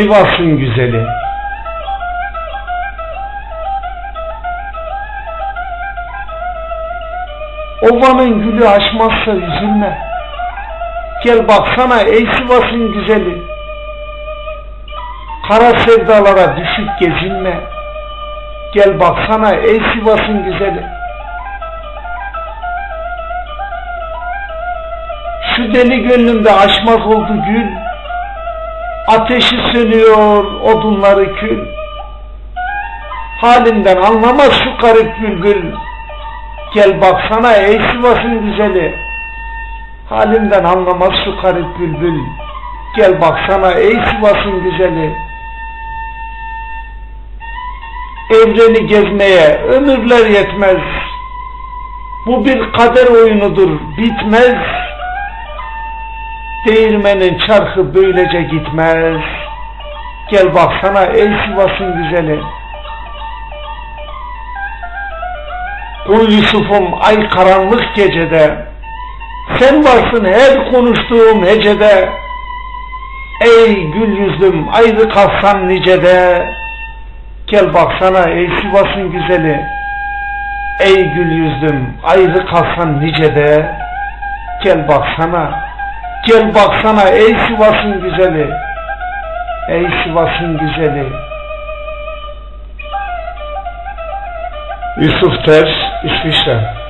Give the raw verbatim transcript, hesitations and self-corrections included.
Sivas'ın güzeli. Ovanın gülü açmazsa üzülme. Gel baksana ey Sivas'ın güzeli. Kara sevdalara düşüp gezinme. Gel baksana ey Sivas'ın güzeli. Şu deli gönlümde açmaz oldu gül. Ateşi sönüyor, odunları kül. Halimden anlamaz şu garip bülbül. Gel baksana ey Sivas'ın güzeli. Halimden anlamaz şu garip bülbül. Gel baksana ey Sivas'ın güzeli. Evreni gezmeye ömürler yetmez. Bu bir kader oyunudur, bitmez. Değirmenin çarkı böylece gitmez. Gel baksana ey Sivas'ın güzeli. Kul Yusuf'um ay karanlık gecede. Sen varsın her konuştuğum hecede. Ey gül yüzlüm ayrı kalsan nicede. Gel baksana ey Sivas'ın güzeli. Ey gül yüzlüm ayrı kalsan nicede. Gel baksana. Gel baksana ey Sivas'ın güzeli. Ey Sivas'ın güzeli. Yusuf Ters, İsviçre.